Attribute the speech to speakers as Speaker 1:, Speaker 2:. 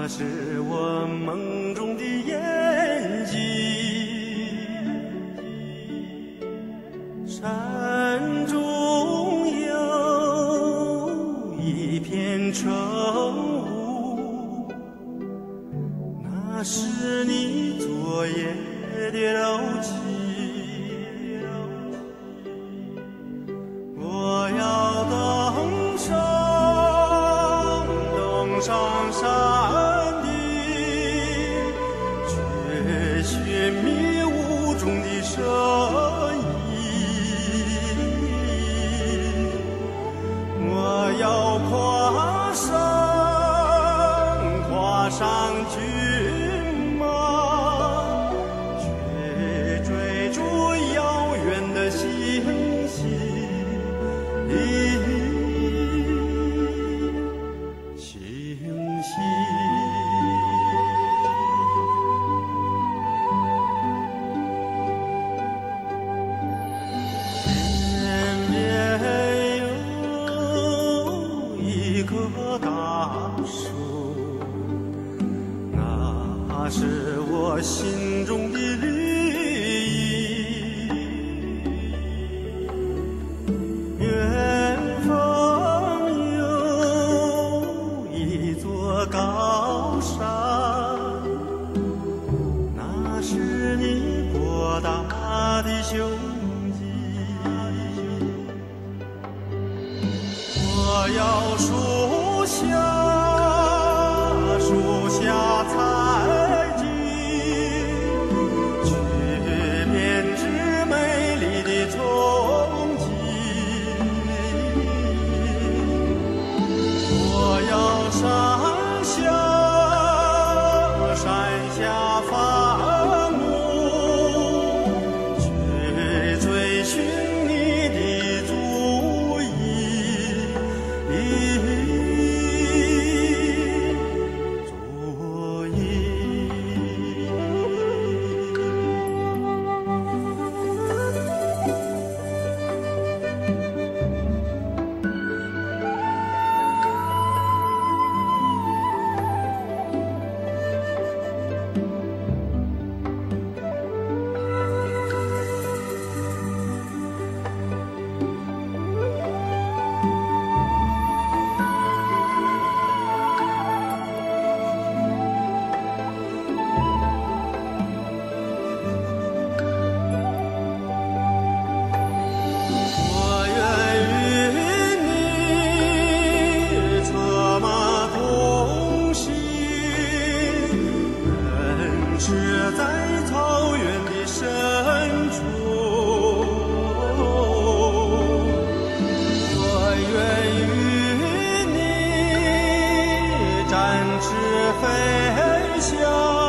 Speaker 1: 那是我梦中的眼睛，山中有一片晨雾，那是你昨夜的柔情。我要登上山顶，追寻迷雾中的身影。我要跨上骏马，去追逐遥远的星星。那是我心中的绿意，远方有一座高山，那是你博大的胸襟。我要树下采集，去编织美丽的憧憬。我要山下放牧，去追寻你的足印。是在草原的深处，我愿与你展翅飞翔。